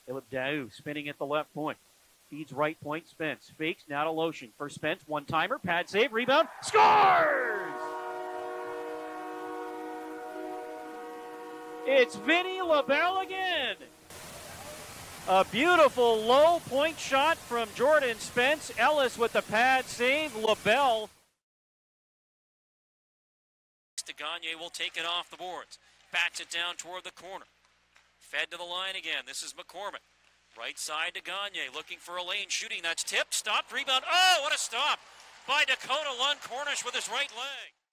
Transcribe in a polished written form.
Labelle spinning at the left point. Feeds right point, Spence. Fakes, now to Lotion. For Spence, one-timer, pad save, rebound, scores! It's Vinny Labelle again. A beautiful low point shot from Jordan Spence. Ellis with the pad save. Labelle. Gagne will take it off the boards. Bats it down toward the corner. Fed to the line again. This is McCormick. Right side to Gagne. Looking for a lane. Shooting. That's tipped. Stopped. Rebound. Oh, what a stop by Dakota Lund-Cornish with his right leg.